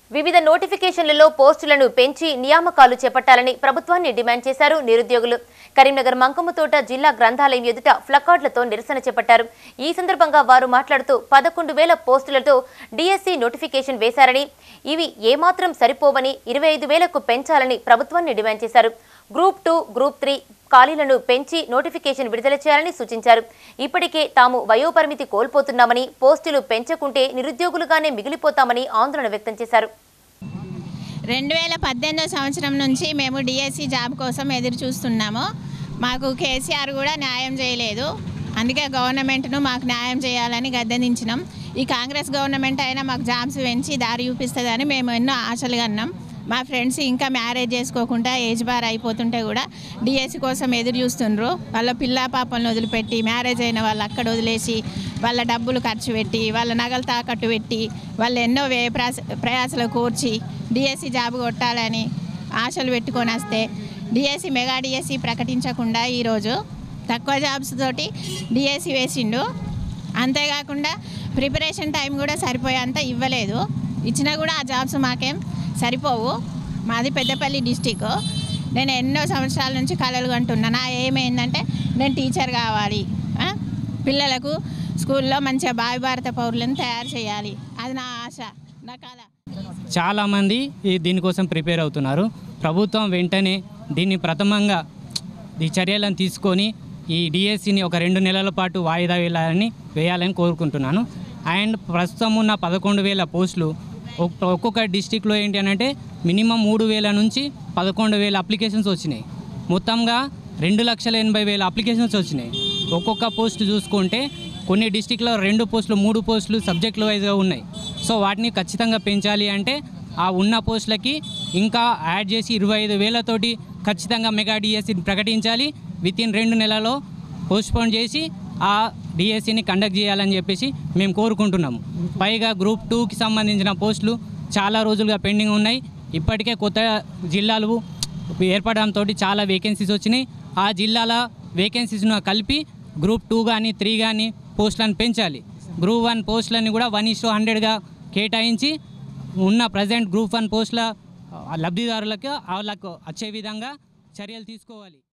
వివిధ నోటిఫికేషన్లలో పోస్టులను పెంచి నియామకాలు చేపట్టాలని ప్రభుత్వాన్ని డిమాండ్ చేశారు నిరుద్యోగులు. కరీంనగర్ మంకమ్మతోట జిల్లా గ్రంథాలయం ఎదుట ప్లకార్డులతో నిరసన చేపట్టారు. ఈ సందర్భంగా వారు మాట్లాడుతూ 11,000 పోస్టులతో డిఎస్సి నోటిఫికేషన్ వేశారని, ఇవి ఏమాత్రం సరిపోవని 25,000కు పెంచాలని ప్రభుత్వాన్ని డిమాండ్ చేశారు. గ్రూప్ 2, గ్రూప్ 3 ఖాళీలను పెంచి నోటిఫికేషన్ విడుదల చేయాలని సూచించారు. ఇప్పటికే తాము వయోపరిమితి కోల్పోతున్నామని, పోస్టులు పెంచకుంటే నిరుద్యోగులుగానే మిగిలిపోతామని ఆందోళన వ్యక్తం చేశారు. 2018 సంవత్సరం నుంచి మేము డిఎస్సి జాబ్ కోసం ఎదురు చూస్తున్నాము. మాకు కేసీఆర్ కూడా న్యాయం చేయలేదు. అందుకే గవర్నమెంట్ను మాకు న్యాయం చేయాలని గద్దెదించినాం. ఈ కాంగ్రెస్ గవర్నమెంట్ అయినా మాకు జాబ్స్ పెంచి దారి చూపిస్తుందని మేము ఎన్నో ఆశలుగా అన్నాం. మా ఫ్రెండ్స్ ఇంకా మ్యారేజ్ చేసుకోకుండా ఏజ్ బార్ అయిపోతుంటే కూడా డిఎస్సి కోసం ఎదురు చూస్తుండ్రు. వాళ్ళ పిల్ల పాపలను వదిలిపెట్టి మ్యారేజ్ అయిన వాళ్ళు అక్కడ వదిలేసి వాళ్ళ డబ్బులు ఖర్చు పెట్టి వాళ్ళ నగలు తాకట్టు పెట్టి వాళ్ళు ఎన్నో ప్రయాసలు కూర్చి డిఎస్సి జాబ్ కొట్టాలని ఆశలు పెట్టుకొని వస్తే డిఎస్సి మెగా డిఎస్సి ప్రకటించకుండా ఈరోజు తక్కువ జాబ్స్ తోటి డిఎస్సి వేసిండు. అంతేకాకుండా ప్రిపరేషన్ టైం కూడా సరిపోయేంత ఇవ్వలేదు. ఇచ్చినా కూడా ఆ జాబ్స్ మాకేం సరిపోవు. మాది పెద్దపల్లి డిస్టిక్. నేను ఎన్నో సంవత్సరాల నుంచి కలలు కంటున్నా. నా ఏమైందంటే నేను టీచర్ కావాలి, పిల్లలకు స్కూల్లో మంచిగా భారత పౌరులను తయారు చేయాలి. అది నా ఆశ, నా కళ. చాలామంది దీనికోసం ప్రిపేర్ అవుతున్నారు. ప్రభుత్వం వెంటనే దీన్ని ప్రథమంగా ఈ చర్యలను తీసుకొని ఈ డిఎస్సిని ఒక 2 నెలల పాటు వాయిదా వేయాలని కోరుకుంటున్నాను. అండ్ ప్రస్తుతం ఉన్న 11,000 పోస్టులు ఒక్కొక్క డిస్టిక్లో ఏంటి అని అంటే మినిమం 3,000 నుంచి 11,000 అప్లికేషన్స్ వచ్చినాయి. మొత్తంగా 2,80,000 అప్లికేషన్స్ వచ్చినాయి. ఒక్కొక్క పోస్ట్ చూసుకుంటే కొన్ని డిస్టిక్లో 2 పోస్టులు 3 పోస్టులు సబ్జెక్టుల వైజ్గా ఉన్నాయి. సో వాటిని ఖచ్చితంగా పెంచాలి అంటే ఆ ఉన్న పోస్టులకి ఇంకా యాడ్ చేసి 25,000తోటి ఖచ్చితంగా మెగా డిఎస్సిని ప్రకటించాలి. వితిన్ 2 నెలల్లో పోస్ట్పోన్ చేసి ఆ డిఎస్సిని కండక్ట్ చేయాలని చెప్పేసి మేము కోరుకుంటున్నాము. పైగా గ్రూప్ 2కి సంబంధించిన పోస్టులు చాలా రోజులుగా పెండింగ్ ఉన్నాయి. ఇప్పటికే కొత్త జిల్లాలు ఏర్పడడంతో చాలా వేకెన్సీస్ వచ్చినాయి. ఆ జిల్లాల వేకెన్సీస్ను కలిపి గ్రూప్ 2 కానీ 3 కానీ పోస్టులను పెంచాలి. గ్రూప్ 1 పోస్టులని కూడా 1:100గా కేటాయించి ఉన్న ప్రజెంట్ గ్రూప్ 1 పోస్టుల లబ్ధిదారులకు వాళ్ళకు వచ్చే విధంగా చర్యలు తీసుకోవాలి.